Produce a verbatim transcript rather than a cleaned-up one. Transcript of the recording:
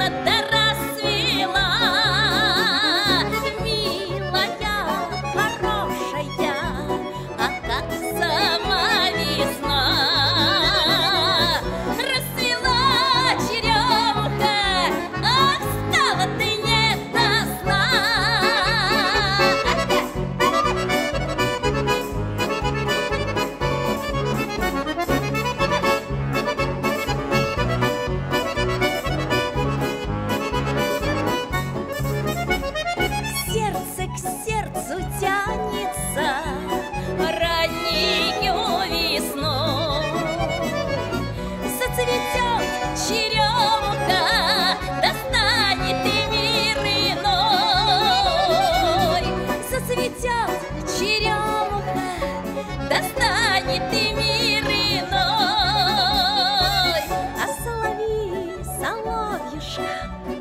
расцвела да расцвела. Милая, хорошая, а как сама весна. Расцвела черемуха, ах, стала ты не до сна. Сердце к сердцу тянется раннею весной. Зацветет черемуха, достанет и мир иной. Зацветет черемуха, достанет и мир иной. А соловей, соловьюшка,